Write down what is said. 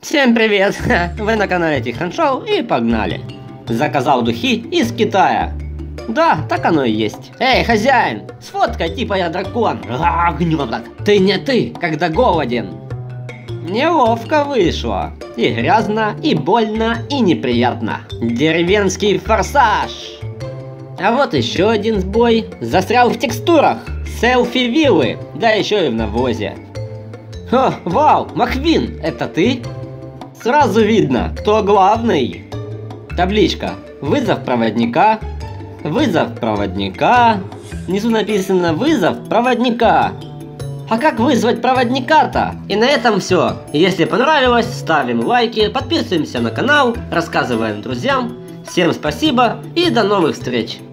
Всем привет! Вы на канале Тихон Шоу и погнали! Заказал духи из Китая. Да, так оно и есть. Эй, хозяин, сфоткай, типа я дракон. Ты не ты, когда голоден. Неловко вышло. И грязно, и больно, и неприятно. Деревенский форсаж. А вот еще один сбой. Застрял в текстурах. Селфи-виллы, да еще и в навозе. О, вау, Маквин, это ты? Сразу видно, кто главный. Табличка. Вызов проводника. Вызов проводника. Внизу написано вызов проводника. А как вызвать проводника-то? И на этом все. Если понравилось, ставим лайки, подписываемся на канал, рассказываем друзьям. Всем спасибо и до новых встреч.